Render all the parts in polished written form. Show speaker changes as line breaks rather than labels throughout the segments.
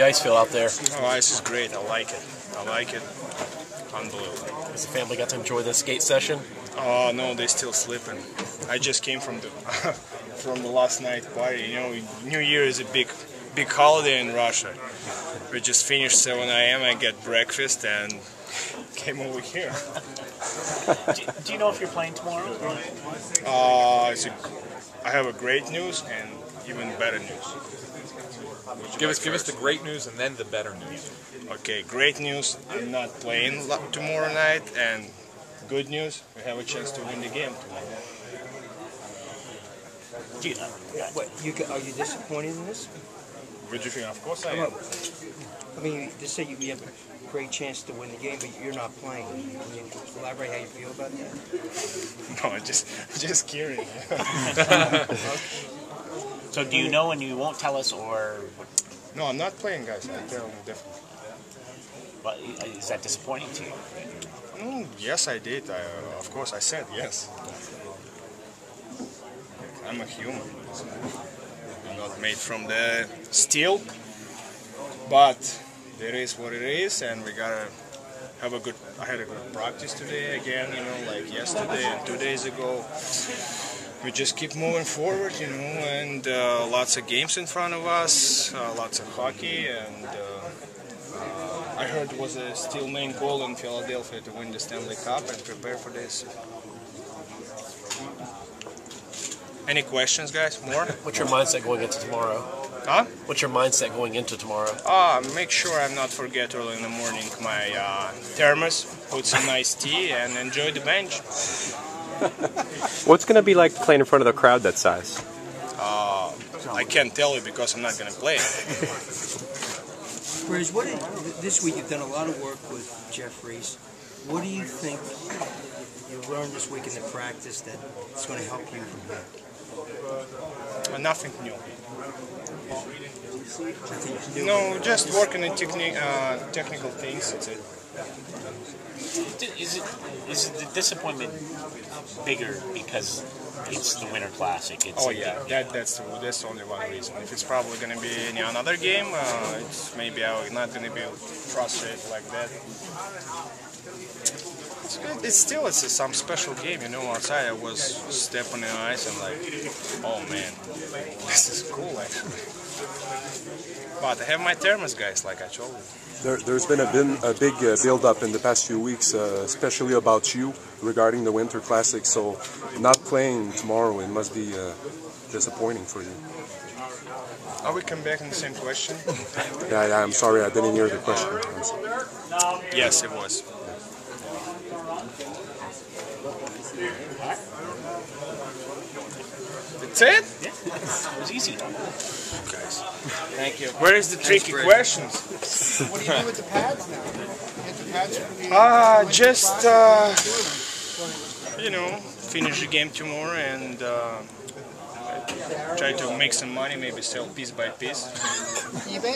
the ice feel out there?
Oh, ice is great. I like it. I like it. Unbelievable.
Has the family got to enjoy the skate session?
Oh no, they're still sleeping. I just came from the from the last night party. You know, New Year is a big holiday in Russia. We just finished 7 a.m. I get breakfast and came over here.
Do you know if you're playing tomorrow?
I have a great news and even better news.
Give us the great news and then the better news.
Okay, great news. I'm not playing tomorrow night, and good news, we have a chance to win the game tomorrow.
Are you disappointed in this?
What do you think? Of course I am.
I mean, just say you have a great chance to win the game, but you're not playing. Can you elaborate how you feel about that?
No, just kidding.
So do you know and you won't tell us, or?
No, I'm not playing, guys. I tell you definitely.
But is that disappointing to you?
Yes, I did. Of course, I said yes. I'm a human. I'm not made from the steel, but it is what it is, and we gotta have a good. I had a good practice today again, you know, like yesterday and 2 days ago. We just keep moving forward, you know, and lots of games in front of us, lots of hockey, and I heard it was a still main goal in Philadelphia to win the Stanley Cup and prepare for this. Any questions, guys? More?
What's your mindset going into tomorrow?
Huh?
What's your mindset going into tomorrow?
Make sure I'm not forget early in the morning my thermos, put some nice tea, and enjoy the bench.
What's going to be like playing in front of the crowd that size?
I can't tell you because I'm not going to play.
Whereas, this week you've done a lot of work with Jeffries. What do you think you learned this week in the practice that is going to help you from here?
Nothing new. No, just working on technical things. That's it.
Is the disappointment bigger because it's the Winter Classic?
Oh yeah, that's the only one reason. If it's probably going to be in another game, it's maybe I'm not going to be frustrated like that. It's some special game, you know. Outside I was stepping on the ice and like, oh man, this is cool actually. But I have my thermos, guys, like I told you.
There's been a big build-up in the past few weeks, especially about you regarding the Winter Classic. So, not playing tomorrow, it must be disappointing for you.
Are we come back on the same question?
Yeah, I'm sorry, I didn't hear the question.
Yes, it was. That's it?
Yeah, it was easy.
Guys, thank you. Where is the tricky questions?
What do you do with the pads now? Get the pads for the
just you know, finish the game tomorrow and try to make some money, maybe sell piece by piece.
eBay?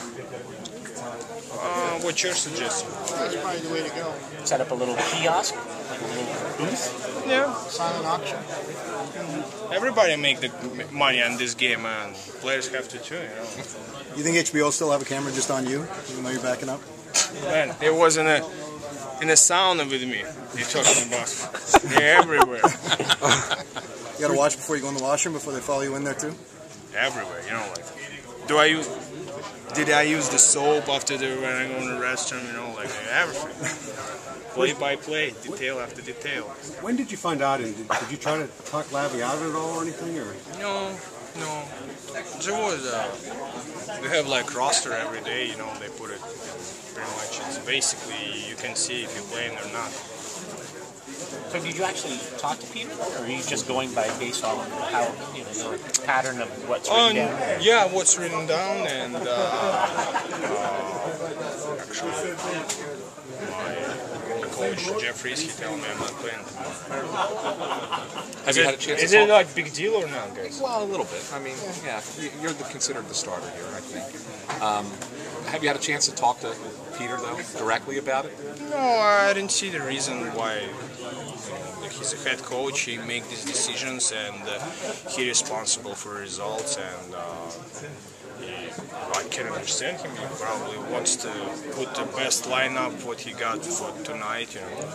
What's your suggestion?
That's probably the way to go.
Set up a little kiosk, like a little booth.
Yeah.
Silent auction.
Everybody make the money on this game, and players have to too, you know.
You think HBO still have a camera just on you, even though you're backing up?
Man, it was in a sauna with me. They're talking about. They're everywhere.
You gotta watch before you go in the washroom, before they follow you in there too?
Everywhere, you know, like, did I use the soap after when I go in the restroom, you know, like everything. Play by play, detail after detail.
When did you find out, and did you try to talk Lavi out of it all or anything? Or?
No. There was, they have like roster every day, you know, they put it pretty much, it's basically, you can see if you're playing or not.
So did you actually talk to Peter, or are you just going based on how, you know, the pattern of what's written down?
Yeah, what's written down, and actually, my coach Jeffries, he told me I'm not playing.
Have you had a chance?
Is it like big deal or not, guys?
Well, a little bit. I mean, yeah, you're considered the starter here, I think. Have you had a chance to talk to Peter though directly about it?
No, I didn't see the reason why. He's a head coach. He makes these decisions, and he's responsible for results. And I can understand him. He probably wants to put the best lineup what he got for tonight. You know.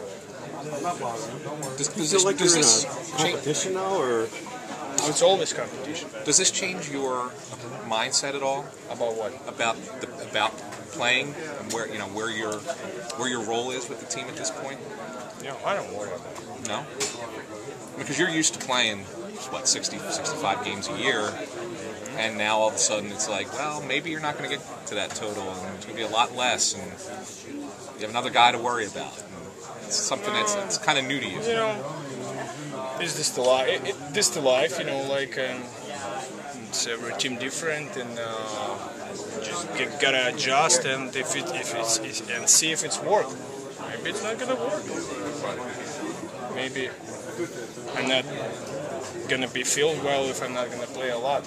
Does
Do you feel like you're in a competition now, or
It's always competition.
Does this change your mindset at all?
About what?
About playing and where your role is with the team at this point?
Yeah, I don't worry about it.
No? Because you're used to playing, 60, 65 games a year, and now all of a sudden it's like, well, maybe you're not going to get to that total, and it's going to be a lot less, and you have another guy to worry about. And it's something that's kind of new to you.
You know, is this the life? This the life, you know, like it's every team different, and just gotta adjust, and if it's and see if it's work. Maybe it's not gonna work. Maybe I'm not gonna be feel well if I'm not gonna play a lot.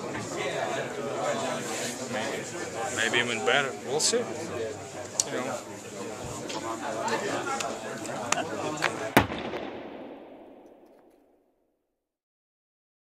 Maybe even better. We'll see. You know.